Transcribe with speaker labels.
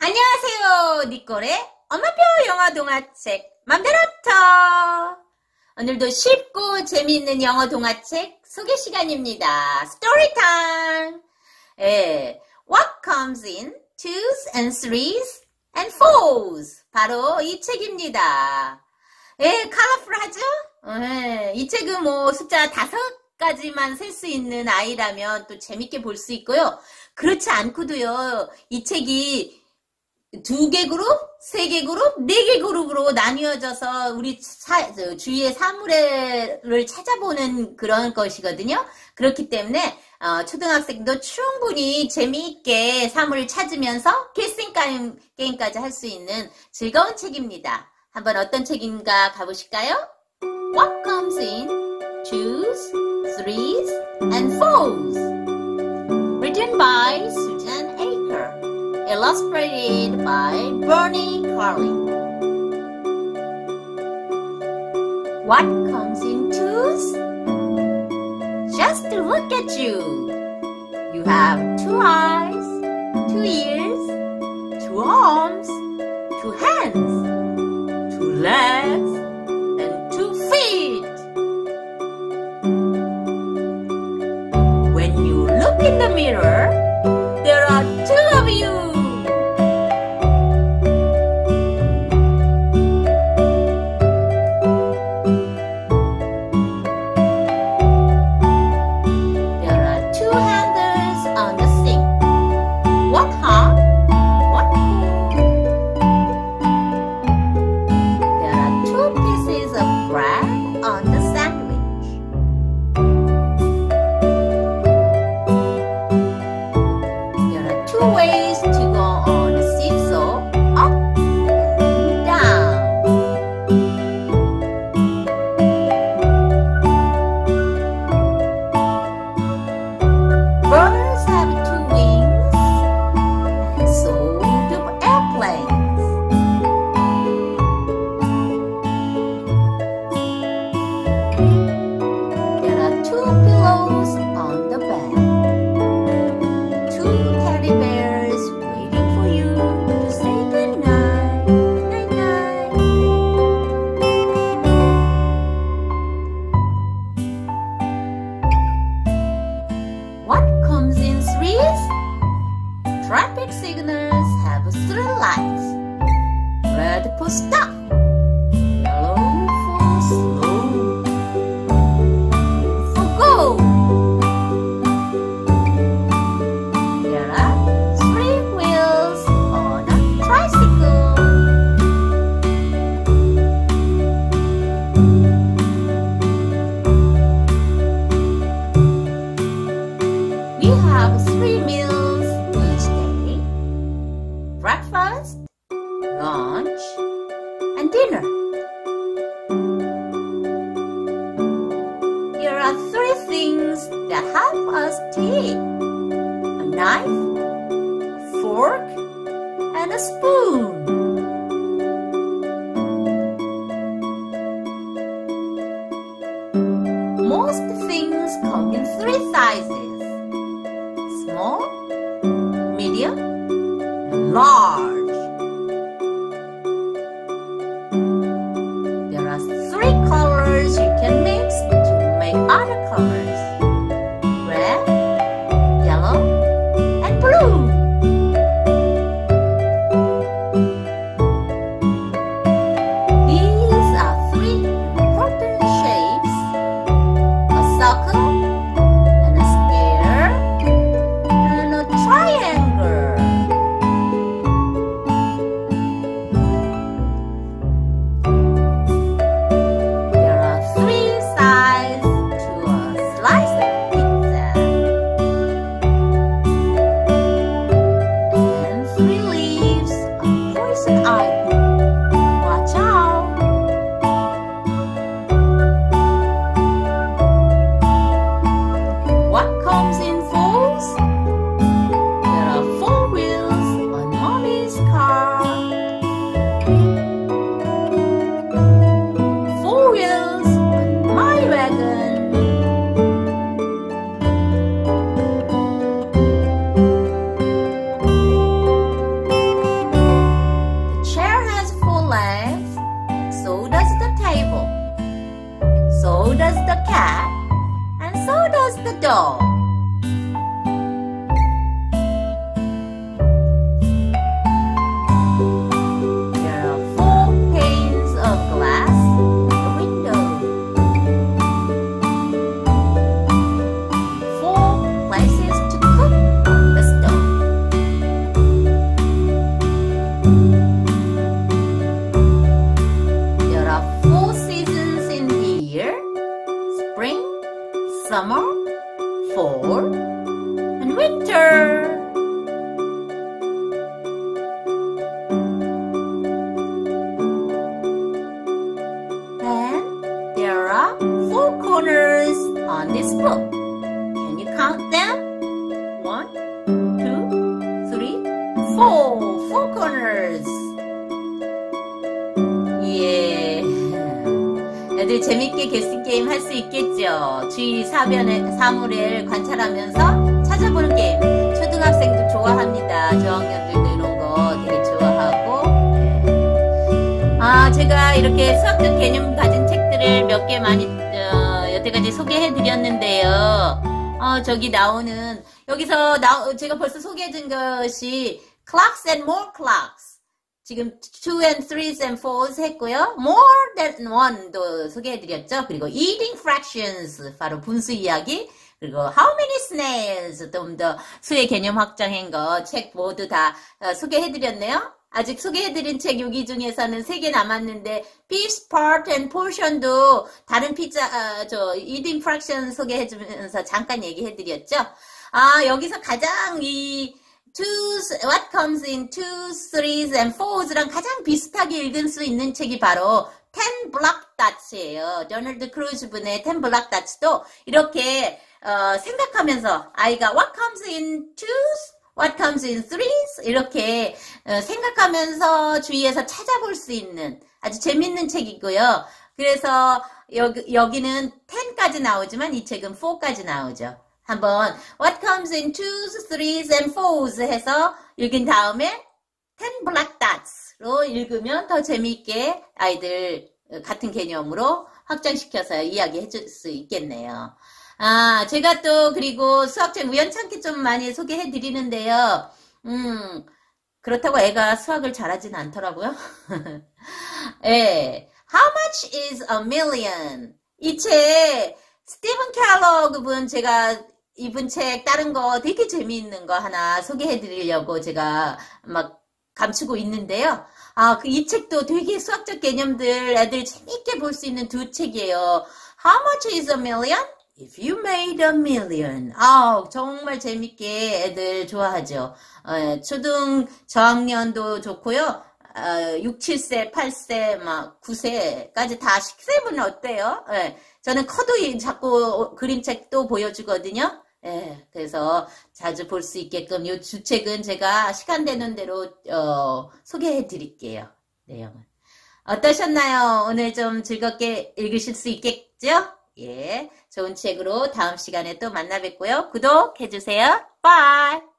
Speaker 1: 안녕하세요. 니꼴의 엄마표 영어 동화책 맘대로부터. 오늘도 쉽고 재미있는 영어 동화책 소개 시간입니다. 스토리 타임. What comes in twos and threes and fours. 바로 이 책입니다. 컬러풀하죠? 이 책은 숫자 5가지만 셀 수 있는 아이라면 또 재밌게 볼 수 있고요. 그렇지 않고도요. 이 책이 2개 그룹, 3개 그룹, 4개 그룹으로 나뉘어져서 우리 주위의 사물을 찾아보는 그런 것이거든요. 그렇기 때문에 초등학생도 충분히 재미있게 사물을 찾으면서 캐스팅 게임까지 할 수 있는 즐거운 책입니다. 한번 어떤 책인가 가보실까요? What comes in twos, threes, and fours. Written by Susan Aker. Illustrated by Bernie Carlin. What comes in twos? Just look at you. You have 2 eyes, 2 ears, 2 arms, 2 hands, 2 legs, and 2 feet. When you look in the mirror, there are 2 of you. Ways to go on a seesaw, up and down. Birds have 2 wings, and so do airplanes. There are 2 pillows on the bed. 2 teddy bears waiting for you to say goodnight, night-night. What comes in threes? Traffic signals have 3 lights. Red for stop, yellow for slow, for go. We have 3 meals each day: breakfast, lunch, and dinner. Here are 3 things that help us to eat: a knife, a fork, and a spoon. Most things come in 3 sizes: small, medium, and large. There are 3 colors you can mix to make other colors: red, yellow, and blue. These are 3 important shapes: a circle, and a square, and a triangle. dog. There are 4 panes of glass in the window. 4 places to cook on the stove. There are 4 seasons in the year: spring, summer, fall, and winter. And there are 4 corners on this book. Can you count them? 1, 2, 3, 4. 4 corners. 예. 애들 재밌게 게스트 게임 할 수 있겠죠? 주위 사물을 관찰하면서 찾아보는 게임. 초등학생도 좋아합니다. 저학년들도 이런 거 되게 좋아하고. 제가 이렇게 수학적 개념 가진 책들을 몇 개 많이 여태까지 소개해 드렸는데요. 저기 나오는 여기서 제가 벌써 소개해 준 것이 clocks and more clocks. 지금 2 and 3s and 4s 했고요. more than 1도 소개해드렸죠. 그리고 eating fractions, 바로 분수 이야기. 그리고 how many snails, 좀 더 수의 개념 확장한 거 책 모두 다 소개해드렸네요. 아직 소개해드린 책 여기 중에서는 3개 남았는데 piece, part, and portion도 다른 eating fraction 소개해주면서 잠깐 얘기해드렸죠. 여기서 가장 what comes in 2s, 3s, and 4s랑 가장 비슷하게 읽을 수 있는 책이 바로 10 Block Dots예요. 도널드 크루즈 분의 10 Block Dots도 이렇게 생각하면서 아이가 what comes in 2s, what comes in 3s 이렇게 생각하면서 주위에서 찾아볼 수 있는 아주 재밌는 책이고요. 그래서 여기는 10까지 나오지만 이 책은 4까지 나오죠. 한번 what comes in 2s, 3s, and 4s 해서 읽은 다음에 10 black dots로 읽으면 더 재미있게 아이들 같은 개념으로 확장시켜서 이야기해 줄 수 있겠네요. 제가 또 그리고 수학책 우연찮게 좀 많이 소개해 드리는데요. 그렇다고 애가 수학을 잘하진 않더라고요. 예. How much is a million? 이 책 스티븐 켈러그 분 제가 이분 책 다른 거 되게 재미있는 거 하나 소개해 드리려고 제가 막 감추고 있는데요. 이 책도 되게 수학적 개념들 애들 재밌게 볼 수 있는 2 책이에요. How much is a million? If you made a million. 정말 재밌게 애들 좋아하죠. 초등 저학년도 좋고요. 6, 7세, 8세, 9세까지 다 10세면 어때요? 저는 커도 자꾸 그림책도 보여주거든요. 그래서 자주 볼 수 있게끔 이 2책은 제가 시간 되는 대로 소개해 드릴게요. 내용은. 어떠셨나요? 오늘 좀 즐겁게 읽으실 수 있겠죠? 예, 좋은 책으로 다음 시간에 또 만나 뵙고요. 구독해 주세요. 바이!